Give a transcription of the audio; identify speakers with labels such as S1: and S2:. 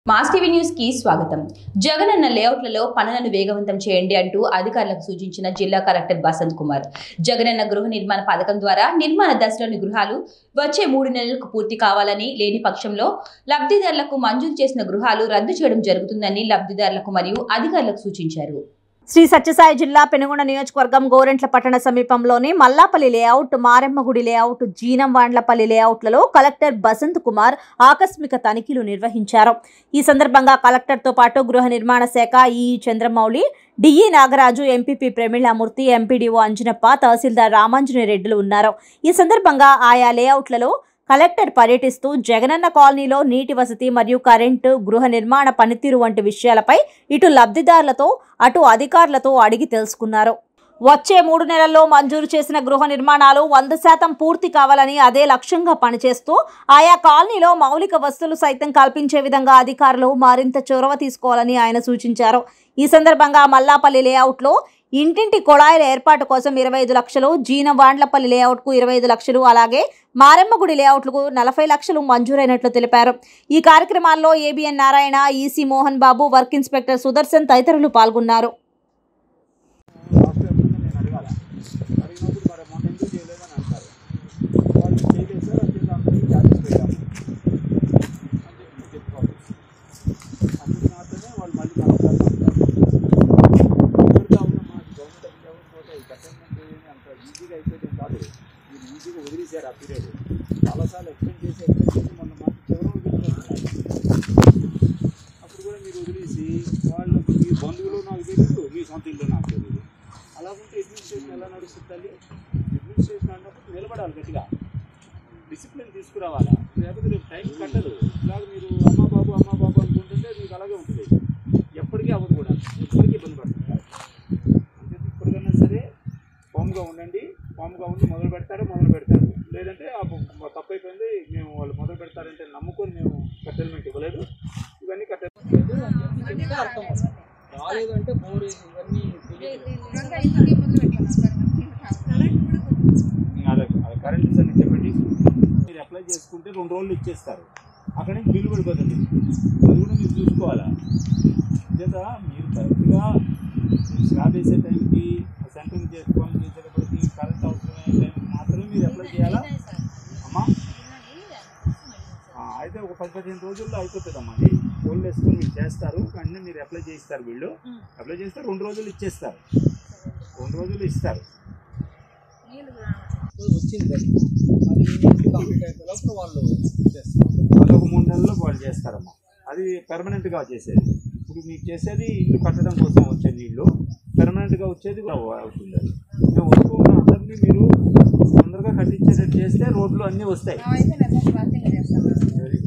S1: Mass TV news కి స్వాగతం. జగనన్న లేఅవుట్లలో పనులను వేగవంతం చేయండి అంటూ అధికారులకు సూచించిన జిల్లా కలెక్టర్ బసంత్ కుమార్. జగనన్న గృహ నిర్మాణ పథకం ద్వారా నిర్మాణ దశలోని గృహాలు వచ్చే 3 నెలలకు పూర్తి కావాలని, లేని పక్షంలో లబ్ధిదారులకు మంజూరు చేసిన గృహాలు రద్దు చేయడం జరుగుతుందని లబ్ధిదారులకు మరియు అధికారులకు సూచించారు.
S2: శ్రీ సత్యసాయి జిల్లా పెనుగొండ నియోజకవర్గం గోరెంట్ల పట్టణ సమీపంలోని మల్లాపల్లి లేఅవుట్, మారెమ్మగుడి లేఅవుట్, జీనంవాండ్లపల్లి లేఅవుట్లలో కలెక్టర్ బసంత్ కుమార్ ఆకస్మిక తనిఖీలు నిర్వహించారు. ఈ సందర్భంగా కలెక్టర్తో పాటు గృహ నిర్మాణ శాఖ EE Chandramouli, DE Nagaraju, MPP Pramilamurthy, MPDO Anjanappa, tahsildar Ramanjaneya రెడ్డిలు ఉన్నారు. ఈ సందర్భంగా ఆయా లేఅవుట్లలో కలెక్టర్ పర్యటిస్తూ జగనన్న కాలనీలో నీటి వసతి మరియు కరెంటు, గృహ నిర్మాణ పనితీరు వంటి విషయాలపై ఇటు లబ్ధిదారులతో అటు అధికారులతో అడిగి తెలుసుకున్నారు. వచ్చే 3 నెలల్లో మంజూరు చేసిన గృహ నిర్మాణాలు 100% పూర్తి కావాలని, అదే లక్ష్యంగా పనిచేస్తూ ఆయా కాలనీలో మౌలిక వసతులు సైతం కల్పించే విధంగా అధికారులు మరింత చొరవ తీసుకోవాలని ఆయన సూచించారు. ఈ సందర్భంగా మల్లాపల్లి లేఅవుట్లో ఇంటింటి కొళాయిల ఏర్పాటు కోసం 25 లక్షలు, జీనంవాండ్లపల్లి లేఅవుట్కు 25 లక్షలు, అలాగే మారెమ్మగుడి లేఅవుట్లకు 40 లక్షలు మంజూరైనట్లు తెలిపారు. ఈ కార్యక్రమాల్లో ABN Narayana, EC Mohan Babu, work inspector Sudarshan తదితరులు పాల్గొన్నారు.
S3: వదిలేశారు ఆ పీరియడ్ చాలాసార్లు ఎక్స్టెండ్ చేసి మొన్న మాకు చివరి అప్పుడు కూడా మీరు వదిలేసి వాళ్ళకి మీ బంధువులు నాకు తెలియదు, మీ సొంత ఇల్లు నాకు తెలియదు. అలా ఉంటే అడ్మినిస్ట్రేషన్ ఎలా నడుస్తుంది? అడ్మినిస్ట్రేషన్ అన్నప్పుడు నిలబడాలి, గట్టిగా డిసిప్లిన్ తీసుకురావాలా, లేకపోతే రేపు టైం కట్టదు. ఇలాగ మీరు అమ్మా బాబు అనుకుంటుంటే మీకు అలాగే ఉంటుంది, ఎప్పటికీ అవ్వదు కూడా, ఎప్పటికీ ఇబ్బంది పడుతుంది. అంటే ఇప్పటికైనా సరే ఫామ్గా ఉండండి, ఫామ్గా ఉండి మొదలు పెడతారు, లేదంటే తప్పు అయిపోయింది, మేము వాళ్ళు మొదలు పెడతారంటే నమ్ముకొని మేము కట్టెల్మెంట్ ఇవ్వలేదు, ఇవన్నీ కట్టెల్మెంట్ అర్థం రాలేదు అంటే బోర్ ఇవన్నీ అది కరెంట్స్ అని చెప్పండి. మీరు అప్లై చేసుకుంటే 2 రోజులు ఇచ్చేస్తారు, అక్కడి నుంచి బిల్లు పడిపోతుంది. అది కూడా మీరు చూసుకోవాలా. లేదా మీరు కరెక్ట్గా స్లాబ్ వేసే టైంకి సెంటరింగ్ చేసుకొని చేసేటప్పటికి కరెంట్ అవసరమైన టైం మాత్రమే మీరు అప్లై చేయాలా అమ్మా. అయితే ఒక 10-15 రోజుల్లో అయిపోతుందమ్మా. అది ఫోన్లు వేసుకొని మీరు చేస్తారు, కానీ మీరు అప్లై చేయిస్తారు. వీళ్ళు అప్లై చేస్తే 2 రోజులు ఇచ్చేస్తారు, 2 రోజులు ఇస్తారు. వచ్చింది అది కంప్లీట్ అయిన తర్వాత వాళ్ళు చేస్తారు, అదొక 3 నెలల్లో వాళ్ళు చేస్తారమ్మా. అది పెర్మనెంట్గా చేసేది. ఇప్పుడు మీకు చేసేది ఇల్లు కట్టడం కోసం వచ్చే నీళ్ళు, పెర్మనెంట్గా వచ్చేది అవుతుంది. అది మేము వస్తున్న అందరినీ మీరు తొందరగా కట్టించేటట్టు చేస్తే రోడ్లు అన్నీ వస్తాయి.